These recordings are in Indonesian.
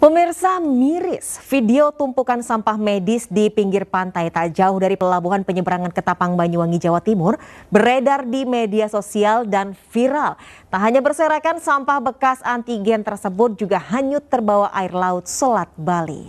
Pemirsa, miris video tumpukan sampah medis di pinggir pantai tak jauh dari pelabuhan penyeberangan Ketapang, Banyuwangi, Jawa Timur beredar di media sosial dan viral. Tak hanya berserakan, sampah bekas antigen tersebut juga hanyut terbawa air laut Selat Bali.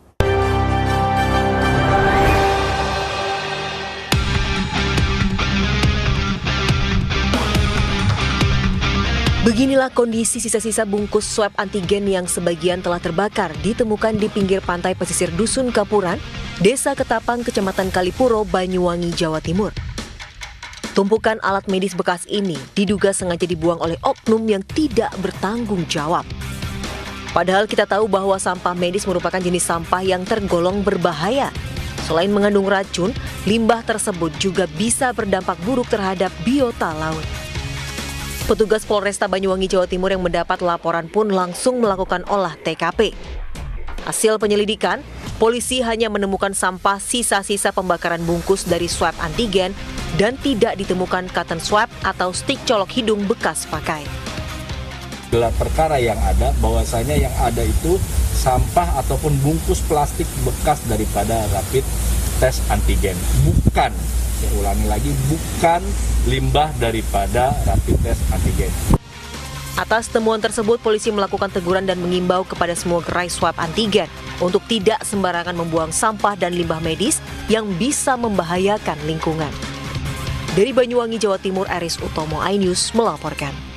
Beginilah kondisi sisa-sisa bungkus swab antigen yang sebagian telah terbakar ditemukan di pinggir pantai pesisir Dusun Kapuran, Desa Ketapang, Kecamatan Kalipuro, Banyuwangi, Jawa Timur. Tumpukan alat medis bekas ini diduga sengaja dibuang oleh oknum yang tidak bertanggung jawab. Padahal kita tahu bahwa sampah medis merupakan jenis sampah yang tergolong berbahaya. Selain mengandung racun, limbah tersebut juga bisa berdampak buruk terhadap biota laut. Petugas Polresta Banyuwangi, Jawa Timur yang mendapat laporan pun langsung melakukan olah TKP. Hasil penyelidikan, polisi hanya menemukan sampah sisa-sisa pembakaran bungkus dari swab antigen dan tidak ditemukan cotton swab atau stik colok hidung bekas pakai. Gelar perkara yang ada, bahwasanya yang ada itu sampah ataupun bungkus plastik bekas daripada rapid tes antigen, bukan, saya ulangi lagi, bukan limbah daripada rapid test antigen. Atas temuan tersebut, polisi melakukan teguran dan mengimbau kepada semua gerai swab antigen untuk tidak sembarangan membuang sampah dan limbah medis yang bisa membahayakan lingkungan. Dari Banyuwangi, Jawa Timur, Aris Utomo, iNews melaporkan.